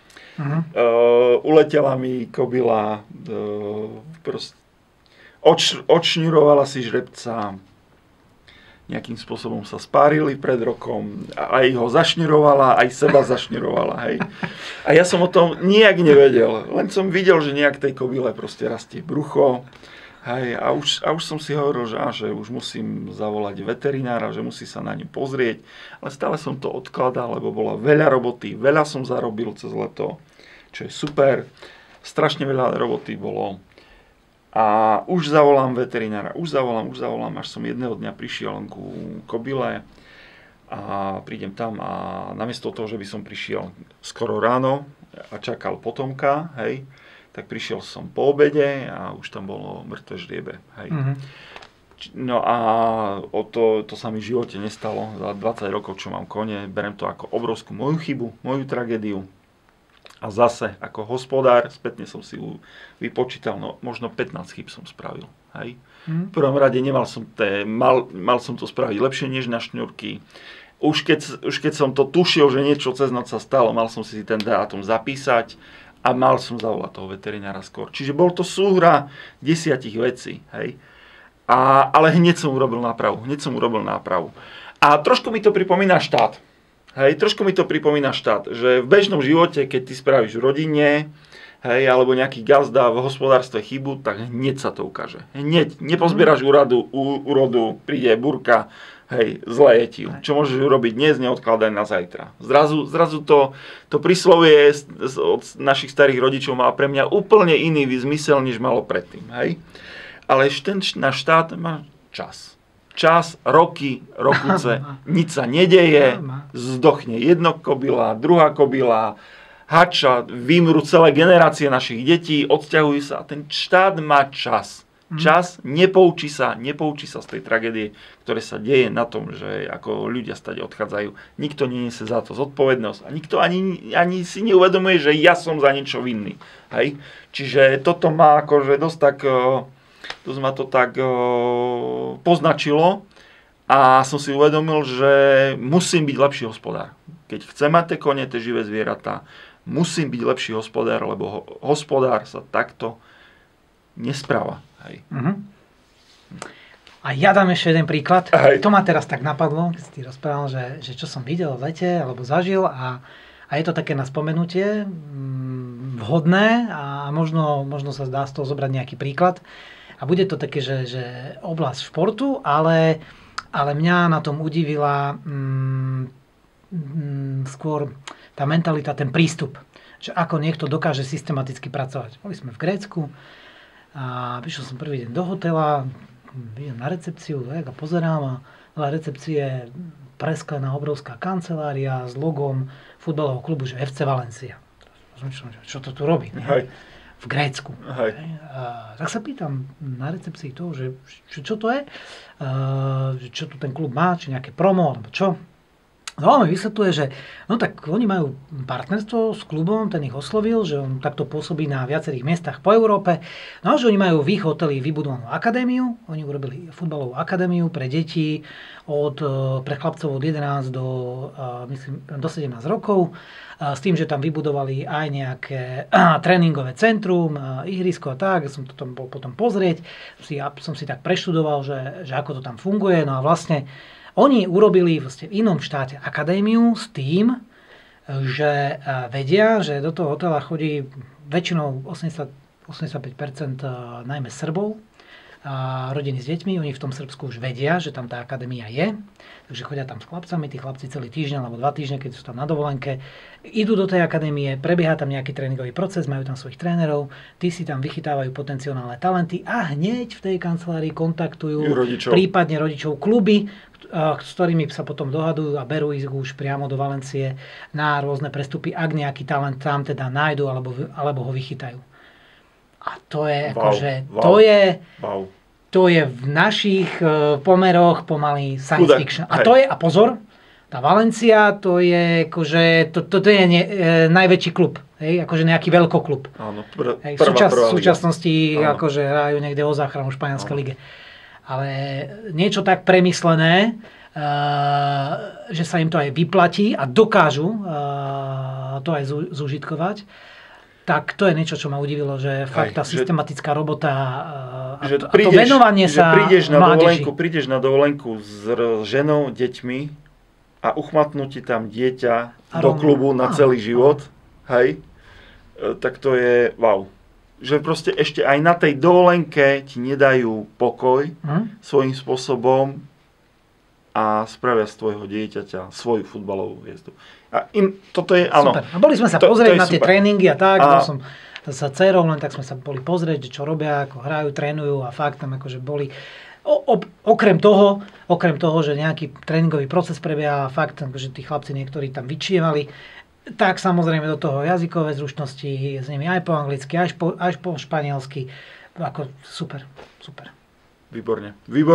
Uletela mi kobila, odšňurovala si žrebca, nejakým spôsobom sa spárili pred rokom, aj ho zašňurovala, aj seba zašňurovala, hej. A ja som o tom nijak nevedel, len som videl, že nejak tej kobyle proste rastie brucho, hej, a už som si hovoril, že už musím zavolať veterinára, že musí sa na ňu pozrieť, ale stále som to odkladal, lebo bola veľa roboty, veľa som zarobil cez leto, čo je super, strašne veľa roboty bolo. A už zavolám veterinára, už zavolám, až som jedného dňa prišiel ku kobyle a prídem tam a namiesto toho, že by som prišiel skoro ráno a čakal potomka, hej, tak prišiel som po obede a už tam bolo mŕtve žriebe, hej. No a to sa mi v živote nestalo. Za 20 rokov, čo mám kone, berem to ako obrovskú moju chybu, moju tragédiu. A zase, ako hospodár, spätne som si vypočítal, no možno 15 chyb som spravil. Hej. V prvom rade mal som to spraviť lepšie než na šňurky. Už keď som to tušil, že niečo cez noc sa stalo, mal som si ten dátum zapísať a mal som zavolať toho veterinára skôr. Čiže bol to súhra 10 vecí. Hej. Ale hneď som urobil nápravu. A trošku mi to pripomína štát. Hej, trošku mi to pripomína štát, že v bežnom živote, keď ty spravíš v rodine, hej, alebo nejaký gazda v hospodárstve chybu, tak hneď sa to ukáže. Hneď, nepozbieraš úrodu, príde burka, hej, zlé je ti. Čo môžeš urobiť dnes, neodkladaj na zajtra. Zrazu to príslovie od našich starých rodičov má pre mňa úplne iný zmysel, než malo predtým. Hej. Ale ten náš štát má čas, roky, nič sa nedeje, zdochne jedna kobila, druhá kobila, hača, vymrú celé generácie našich detí, odsťahujú sa a ten štát má čas. Nepoučí sa z tej tragédie, ktoré sa deje na tom, že ako ľudia stade odchádzajú. Nikto neniesie za to zodpovednosť a nikto ani si neuvedomuje, že ja som za niečo vinný. Hej? Čiže toto má akože dosť ma to tak poznačilo a som si uvedomil, že musím byť lepší hospodár. Keď chcem mať tie kone, tie živé zvieratá, musím byť lepší hospodár, lebo hospodár sa takto nespráva. Hej. A ja dám ešte jeden príklad. Hej. To ma teraz tak napadlo, keď si ty rozprával, že čo som videl v lete alebo zažil a je to také na spomenutie vhodné a možno sa dá z toho zobrať nejaký príklad. A bude to také, že oblasť športu, ale mňa na tom udivila skôr tá mentalita, ten prístup. Že ako niekto dokáže systematicky pracovať. Boli sme v Grécku a prišiel som prvý deň do hotela, idem na recepciu a pozerám a na recepcii je presklená obrovská kancelária s logom futbalového klubu, že FC Valencia. Čo to tu robí? Hej. V Grécku. Hej. Tak sa pýtam na recepcii toho, že čo to je, čo tu ten klub má, či nejaké promo, alebo čo. No a mi vysvetľuje, že no tak oni majú partnerstvo s klubom, ten ich oslovil, že on takto pôsobí na viacerých miestach po Európe. No a že oni majú v ich hoteli vybudovanú akadémiu, oni urobili futbalovú akadémiu pre deti pre chlapcov od 11 do 17 rokov, s tým, že tam vybudovali aj nejaké tréningové centrum, ihrisko a tak, som to tam bol potom pozrieť, som si tak preštudoval, že ako to tam funguje, no a vlastne oni urobili v inom štáte akadémiu s tým, že vedia, že do toho hotela chodí väčšinou 85% najmä Srbov a rodiny s deťmi. Oni v tom Srbsku už vedia, že tam tá akadémia je. Takže chodia tam s chlapcami, tí chlapci celý týždeň alebo 2 týždne, keď sú tam na dovolenke. Idú do tej akadémie, prebieha tam nejaký tréningový proces, majú tam svojich trénerov, tí si tam vychytávajú potenciálne talenty a hneď v tej kancelárii kontaktujú prípadne rodičov kluby, s ktorými sa potom dohadujú a berú ich už priamo do Valencie na rôzne prestupy, ak nejaký talent tam teda nájdu alebo ho vychytajú. A to je to je v našich pomeroch pomaly science fiction. A to je, a pozor, tá Valencia, to je akože, to je najväčší klub, hej, akože nejaký veľkoklub. Áno, v súčasnosti akože hrajú niekde o záchranu v španielskej lige. Ale niečo tak premyslené, že sa im to aj vyplatí a dokážu to aj zúžitkovať, tak to je niečo, čo ma udivilo, že fakt tá systematická robota a to venovanie sa mládeži. Prídeš na dovolenku s ženou, deťmi a uchmatnú ti tam dieťa do klubu na celý život, hej, tak to je wow. Že proste ešte aj na tej dovolenke ti nedajú pokoj svojím spôsobom a spravia z tvojho dieťaťa svoju futbalovú hviezdu. A toto je, áno. Super. A boli sme sa pozrieť na tie tréningy a tak, som sa dcerou, len tak sme sa boli pozrieť, čo robia, ako hrajú, trénujú a fakt tam akože boli. Okrem toho, že nejaký tréningový proces prebieha, fakt, že tí chlapci niektorí tam vyčievali, tak samozrejme do toho jazykové zručnosti, s nimi aj po anglicky, až po španielsky. Ako super. Výborne.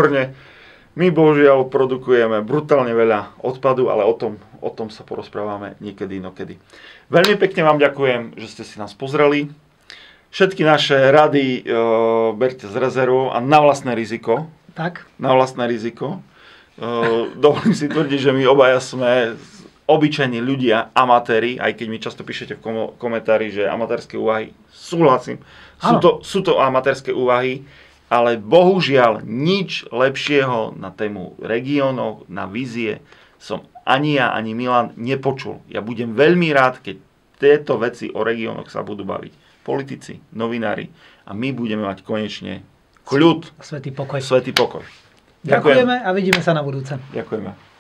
My bohužiaľ produkujeme brutálne veľa odpadu, ale o tom sa porozprávame niekedy inokedy. Veľmi pekne vám ďakujem, že ste si nás pozreli. Všetky naše rady berte z rezervou a na vlastné riziko. Tak. Na vlastné riziko. Dovolím si tvrdiť, že my obaja sme obyčajní ľudia, amatéri, aj keď mi často píšete v komentári, že amatérske úvahy, súhlasím, sú to amatérske úvahy, ale bohužiaľ nič lepšieho na tému regiónov, na vízie som ani ja, ani Milan nepočul. Ja budem veľmi rád, keď tieto veci o regiónoch sa budú baviť politici, novinári a my budeme mať konečne kľud, svätý pokoj. Svätý pokoj. Ďakujeme a vidíme sa na budúce. Ďakujeme.